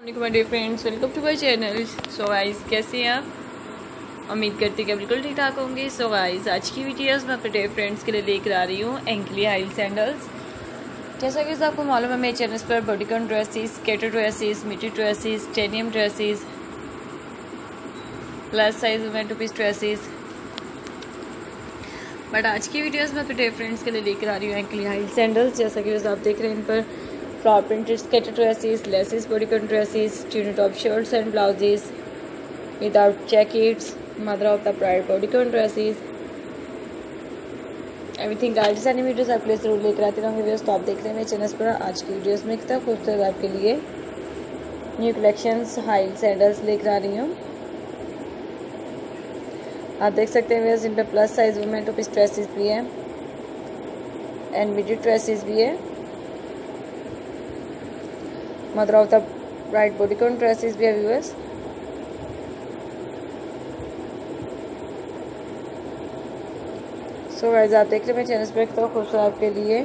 My dear friends, welcome to my channel. So guys, कैसे हैं आप? उम्मीद करती कि बिल्कुल ठीक ठाक होंगे। सो गाइस, आज की वीडियोस मैं अपने डियर फ्रेंड्स के लिए लेकर आ रही हूँ एंकली हाई सैंडल्स। जैसा कि आपको मालूम है, मेरे चैनल पर bodycon dresses, skater dresses, midi dresses, denim dresses, plus size women two piece dresses. But आज की वीडियोस में अपने डियर फ्रेंड्स के लिए लेकर आ रही हूँ एंकली हाई सैंडल्स। जैसा कि आप देख रहे हैं, इन पर flower printed skater dresses, laces, bodycon dresses, tunic top shirts and blouses without jackets, mother of the bride bodycon dresses, everything guides and videos आपके लिए जरूर लेकर आती रहूँगी। वीडियोस तो आप देख रहे हैं मेरे चैनल पर। आज की वीडियोस में कितना खूबसूरत आपके लिए न्यू कलेक्शंस हाई सैंडल्स लेकर आ रही हूँ। आप देख सकते हैं इन पर plus size women two piece dresses भी है एंड मिडी ड्रेसेस भी है, mother of the bride bodycon dresses भी है व्यूअर्स। सो गाइस, आप देख रहे हैं मेरे चैनल पर कितना खूबसूरत आपके लिए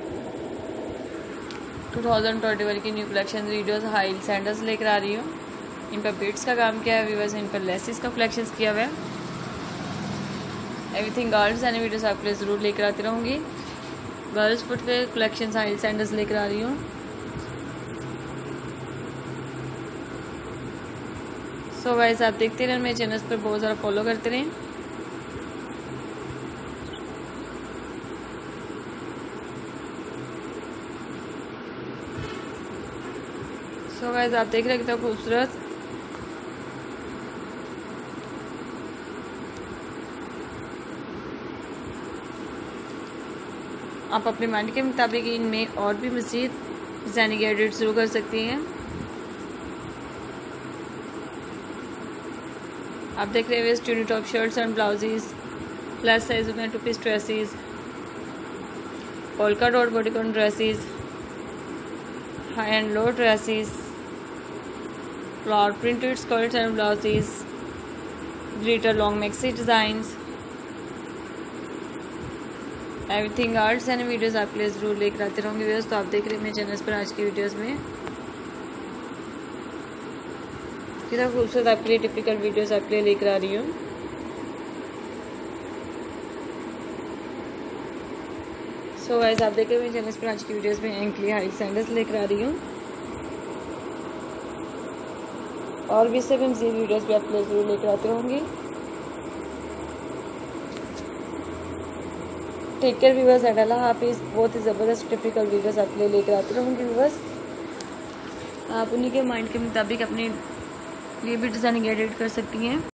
2021 की new collection videos high sandals लेकर आ रही हूँ। इन पर बीट्स का काम किया है व्यूअर्स, इन पर लेसेस का कलेक्शन किया हुआ है। एवरीथिंग गर्ल्स एंड वीडियोस आपके लिए ज़रूर लेकर आती रहूँगी। Girls footwear collection high sandals लेकर आ रही हूँ। सो गाइस, आप देखते रहें मेरे चैनल पर, बहुत ज़्यादा फॉलो करते रहें। सो गाइस, आप देख रहे हैं कितना खूबसूरत आप अपने माइंड के मुताबिक इनमें और भी मज़ीद डिज़ाइनिंग एडिट शुरू कर सकती हैं। आप देख रहे हैं tunic top shirts and blouses, plus size में two piece dresses, polka dot bodycon dresses, high and low dresses, flower printed skirts and blouses, glitter long maxi designs, everything arts and videos आपके लिए जरूर लेकर आते रहूँगी videos. तो आप देख रहे हैं मेरे चैनल पर आज की वीडियोस में कितना खूबसूरत आपके लिए टिपिकल वीडियोस आपके लिए लेकर आ रही हूँ। सो गाइस, आप देख रहे हैं मेरे चैनल पर आज की वीडियोस में एंकली हाई सैंडल्स लेकर आ रही हूँ। और भी इससे भी मज़ीद वीडियोस भी आपके लिए जरूर लेकर आती रहूँगी। टेक केयर व्यूअर्स एंड अल्लाह हाफिज़। बहुत ही ज़बरदस्त टिपिकल वीडियोस आपके लिए लेकर आती रहूँगी व्यूअर्स। आप उन्हीं के माइंड के मुताबिक अपने लिए भी डिज़ाइनिंग एडिट कर सकती हैं।